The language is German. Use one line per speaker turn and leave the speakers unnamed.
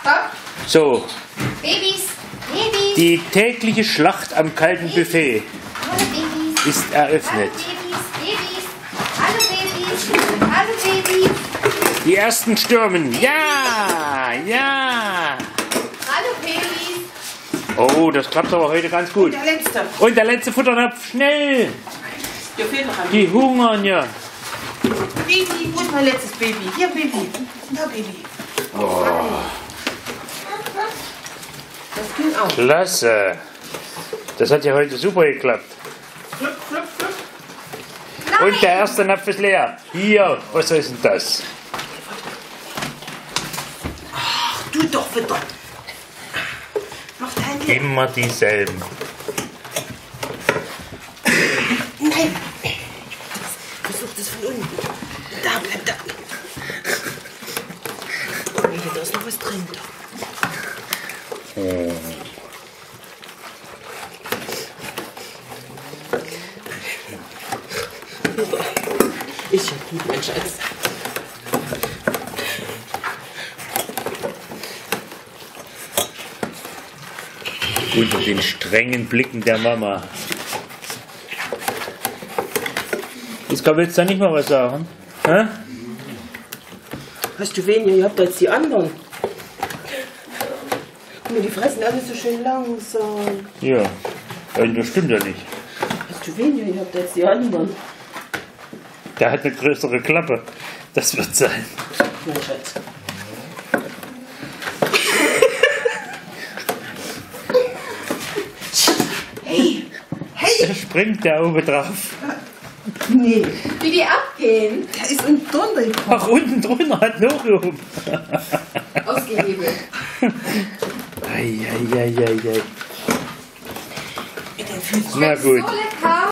So,
Babys, Babys.
die tägliche Schlacht am kalten Buffet
Hallo Babys.
ist eröffnet.
Hallo Babys, Babys. Hallo Babys.
Die ersten stürmen. Ja, ja.
Hallo Babys.
Oh, das klappt aber heute ganz gut.
Der letzte.
Und der letzte Futternapf, schnell.
Hier fehlt noch ein
Die hungern ja.
Baby. Wo ist mein letztes Baby? Hier, Baby. Da, Baby.
Oh,
Das ging auch.
klasse. Das hat ja heute super geklappt.
Flup, flup, flup.
Und der erste Napf ist leer. Hier, was ist denn das?
Ach, du doch wieder. Mach dein Leben.
Immer dieselben.
Nein. Versuch das von unten. Da, bleib da. Nee, da ist noch was drin. Ist ja gut, mein Schatz.
Unter den strengen Blicken der Mama. Iska, willst du da nicht mal was sagen? Hä?
Hast du weniger? Ihr habt als die anderen. Guck mal, die fressen alle so schön langsam.
Ja, das stimmt ja nicht.
Hast du weniger? Ihr habt als die anderen.
Der hat eine größere Klappe. Das wird sein.
Mein Schatz. Hey! Hey!
Da springt der oben drauf.
Nee,
Wie die abgehen.
der ist unten drunter gekommen.
Ach, unten drunter hat noch oben.
Ausgehebelt.
Eieieiei.
Mit den Füßen.
Na gut.
So lecker.